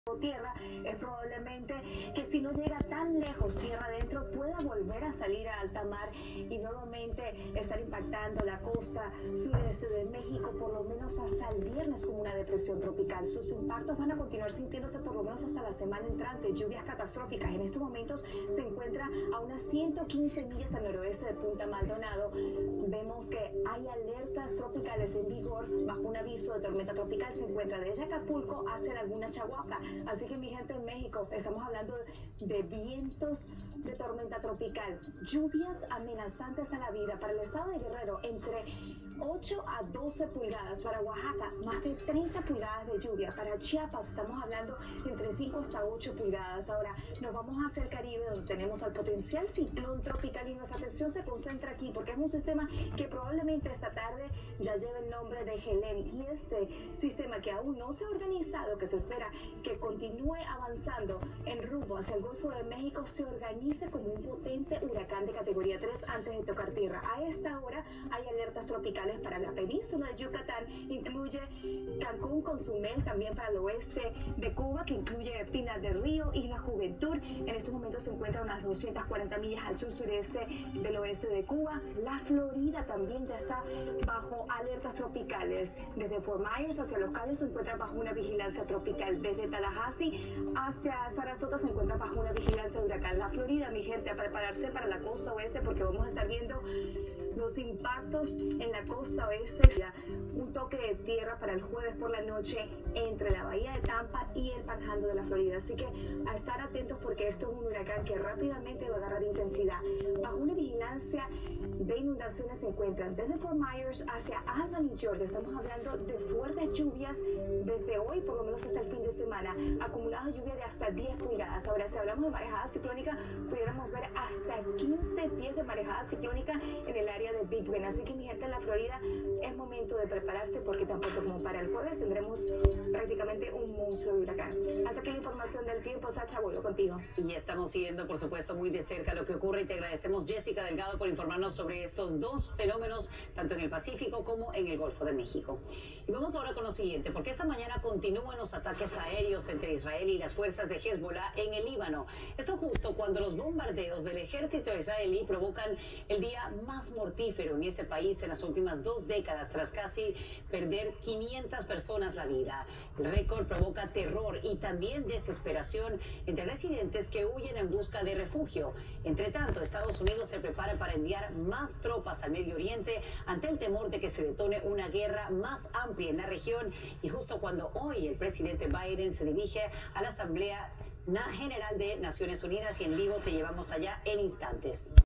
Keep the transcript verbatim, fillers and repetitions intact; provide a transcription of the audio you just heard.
tierra, es probablemente que si no llega tan lejos tierra adentro pueda volver a salir a alta mar y nuevamente estar impactando la costa sureste de México por lo menos hasta el viernes como una depresión tropical. Sus impactos van a continuar sintiéndose por lo menos hasta la semana entrante. Lluvias catastróficas en estos momentos se encuentra a unas ciento quince millas al noroeste de Punta Maldonado. Vemos que hay alertas tropicales en vigor bajo un aviso de tormenta tropical. Se encuentra desde Acapulco hacia Laguna Chahuaca. Así que mi gente en México, estamos hablando de, de vientos de tormenta tropical, lluvias amenazantes a la vida para el estado de Guerrero, entre ocho a doce pulgadas, para Oaxaca más de treinta pulgadas de lluvia, para Chiapas estamos hablando de entre cinco hasta ocho pulgadas. Ahora nos vamos hacia el Caribe, donde tenemos al potencial ciclón tropical y nuestra atención se concentra aquí porque es un sistema que probablemente esta tarde ya lleva el nombre de Helen, y este sistema que aún no se ha organizado, que se espera que continúe avanzando en rumbo hacia el Golfo de México, se organice como un potente huracán de categoría tres antes de tocar tierra. A esta hora hay alertas tropicales para la península de Yucatán, incluye Cancún, Cozumel, también para el oeste de Cuba, que incluye Pinar del Río, Isla Juventud. En estos momentos se encuentra a unas doscientas cuarenta millas al sur-sureste del oeste de Cuba. La Florida también ya está bajo alertas tropicales. Desde Fort Myers hacia Los Cayos se encuentra bajo una vigilancia tropical. Desde Tallahassee hacia Sarasota se encuentra bajo una vigilancia de huracán. La Florida, mi gente, a prepararse para la costa oeste porque vamos a estar viendo los impactos en la costa oeste. Un toque de tierra para el jueves por la noche entre la bahía de Tampa y el Panhandle de la Florida. Así que a estar atentos porque esto es un huracán que rápidamente va a agarrar intensidad. Bajo una vigilancia de inundaciones se encuentran desde Fort Myers hacia Albany, Georgia. Estamos hablando de fuertes lluvias desde hoy, por lo menos hasta el fin de semana. Acumulados de lluvia de hasta diez pulgadas. Ahora, si hablamos de marejada ciclónica, pudiéramos ver hasta quince pies de marejada ciclónica en el área de Big Bend. Así que mi gente en la Florida, es momento de prepararse porque tampoco como para el jueves tendremos prácticamente un monstruo de huracán. Hasta aquí la información del tiempo. Sacha, vuelvo contigo. Y estamos siguiendo, por supuesto, muy de cerca lo que ocurre y te agradecemos, Jessica Delgado, por informarnos sobre estos dos fenómenos, tanto en el Pacífico como en el Golfo de México. Y vamos ahora con lo siguiente, porque esta mañana continúan los ataques aéreos entre Israel y las fuerzas de Hezbollah en el Líbano. Esto justo cuando los bombardeos del ejército israelí provocan el día más mortífero en ese país en las últimas dos décadas, tras casi perder quinientas personas la vida. El récord provoca terror y también desesperación entre residentes que huyen en busca de refugio. Entre tanto, Estados Unidos se prepara para enviar más tropas al Medio Oriente ante el temor de que se detone una guerra más amplia en la región, y justo cuando hoy el presidente Biden se dirige a la Asamblea General de Naciones Unidas, y en vivo te llevamos allá en instantes.